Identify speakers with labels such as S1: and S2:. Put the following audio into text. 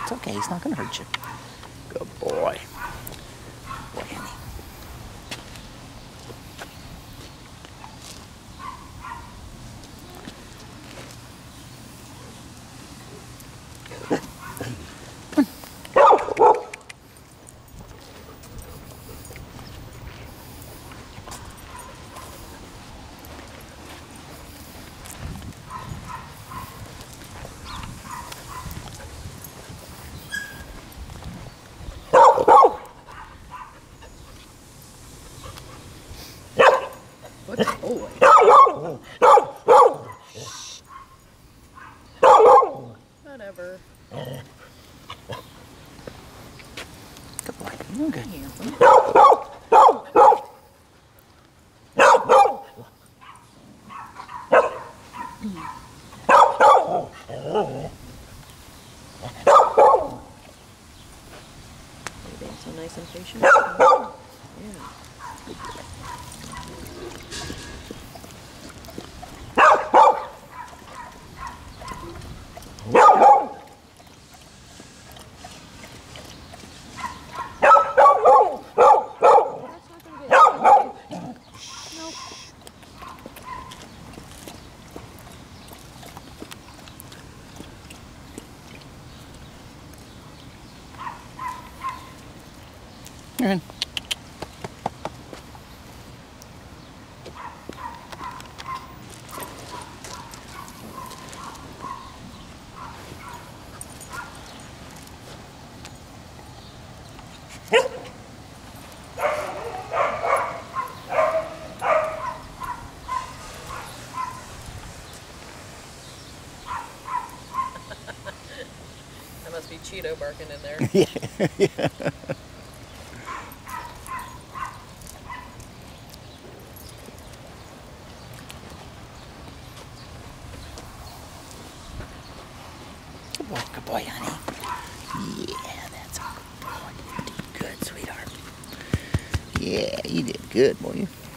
S1: It's okay. He's not going to hurt you. Good boy. Boy, honey.
S2: Good boy. Whatever.
S1: Good boy. You're good.
S2: Being so nice and patient. Yeah.
S1: You're in.
S2: That must be Cheeto barking in there.
S1: Yeah. Good boy, honey. Yeah, that's a good boy. You did good, sweetheart. Yeah, you did good, boy.